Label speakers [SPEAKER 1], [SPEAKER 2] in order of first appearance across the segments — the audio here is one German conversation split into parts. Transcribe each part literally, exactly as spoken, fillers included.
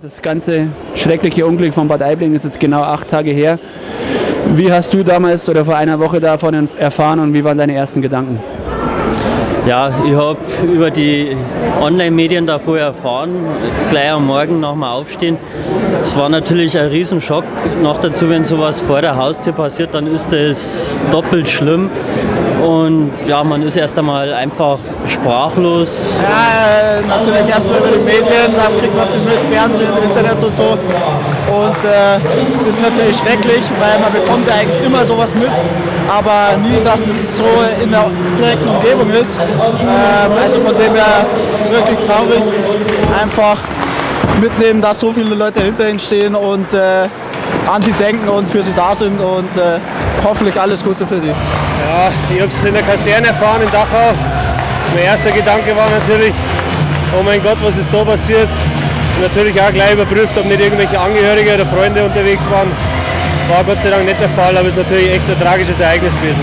[SPEAKER 1] Das ganze schreckliche Unglück von Bad Aibling ist jetzt genau acht Tage her. Wie hast du damals oder vor einer Woche davon erfahren und wie waren deine ersten Gedanken?
[SPEAKER 2] Ja, ich habe über die Online-Medien davor erfahren, gleich am Morgen nach dem Aufstehen. Es war natürlich ein Riesenschock. Noch dazu, wenn sowas vor der Haustür passiert, dann ist es doppelt schlimm. Und ja, man ist erst einmal einfach sprachlos.
[SPEAKER 3] Ja, natürlich erstmal über die Medien, da kriegt man viel mit, Fernsehen, Internet und so. Und äh, das ist natürlich schrecklich, weil man bekommt ja eigentlich immer sowas mit, aber nie, dass es so in der direkten Umgebung ist. Ähm, also von dem her wirklich traurig. Einfach mitnehmen, dass so viele Leute hinter ihnen stehen und äh, an sie denken und für sie da sind und äh, hoffentlich alles Gute für die.
[SPEAKER 4] Ja, ich habe es in der Kaserne erfahren in Dachau. Mein erster Gedanke war natürlich, oh mein Gott, was ist da passiert? Und natürlich auch gleich überprüft, ob nicht irgendwelche Angehörige oder Freunde unterwegs waren. War Gott sei Dank nicht der Fall, aber es ist natürlich echt ein tragisches Ereignis gewesen.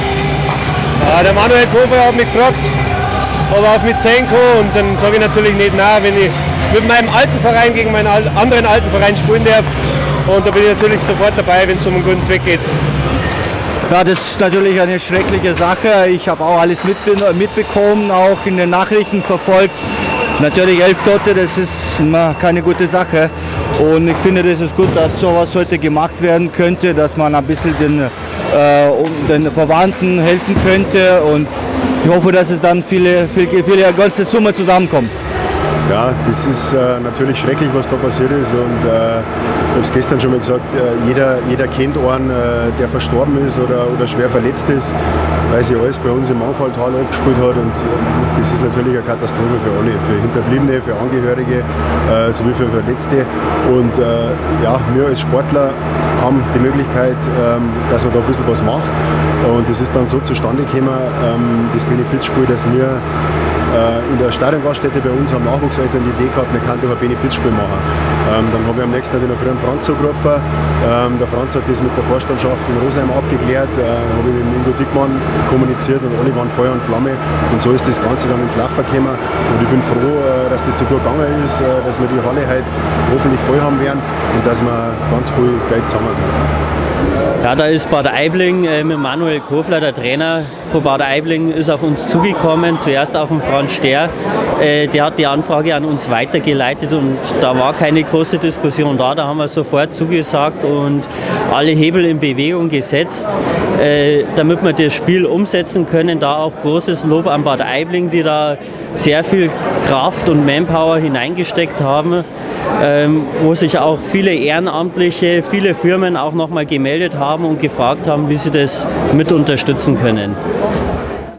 [SPEAKER 4] Ja, der Manuel Kofler hat mich gefragt, ob er auf mich zählen kann, und dann sage ich natürlich nicht nein, wenn ich mit meinem alten Verein gegen meinen anderen alten Verein spielen darf. Und da bin ich natürlich sofort dabei, wenn es um einen guten Zweck geht.
[SPEAKER 5] Ja, das ist natürlich eine schreckliche Sache. Ich habe auch alles mitbekommen, auch in den Nachrichten verfolgt. Natürlich elf Tote, das ist na, keine gute Sache. Und ich finde, das ist gut, dass sowas heute gemacht werden könnte, dass man ein bisschen den, äh, den Verwandten helfen könnte. Und ich hoffe, dass es dann viele, viele, viele ganze Summe zusammenkommt.
[SPEAKER 6] Ja, das ist äh, natürlich schrecklich, was da passiert ist, und äh, ich habe es gestern schon mal gesagt, äh, jeder, jeder kennt einen, äh, der verstorben ist oder, oder schwer verletzt ist, weil sich alles bei uns im Mannfalltal abgespielt hat, und äh, das ist natürlich eine Katastrophe für alle, für Hinterbliebene, für Angehörige äh, sowie für Verletzte, und äh, ja, wir als Sportler haben die Möglichkeit, ähm, dass man da ein bisschen was macht, und es ist dann so zustande gekommen, ähm, das Benefizspiel, dass wir in der Stadiongaststätte bei uns haben Nachwuchseltern die Idee gehabt, wir können doch ein Benefizspiel machen. Ähm, dann haben wir am nächsten Tag in der Früh einen Franz angerufen. Ähm, der Franz hat das mit der Vorstandschaft in Rosenheim abgeklärt, äh, habe ich mit Ingo Dickmann kommuniziert, und alle waren Feuer und Flamme, und so ist das Ganze dann ins Laufen gekommen, und ich bin froh, äh, dass das so gut gegangen ist, äh, dass wir die Halle heute hoffentlich voll haben werden und dass wir ganz viel Geld sammeln können.
[SPEAKER 2] Ja, da ist Bad Aibling äh, mit Manuel Kofler, der Trainer von Bad Aibling, ist auf uns zugekommen, zuerst auf den Franz Ster. Äh, der hat die Anfrage an uns weitergeleitet, und da war keine große Diskussion da, da haben wir sofort zugesagt und alle Hebel in Bewegung gesetzt, äh, damit wir das Spiel umsetzen können. Da auch großes Lob an Bad Aibling, die da sehr viel Kraft und Manpower hineingesteckt haben, ähm, wo sich auch viele Ehrenamtliche, viele Firmen auch nochmal gemeldet haben und gefragt haben, wie sie das mit unterstützen können.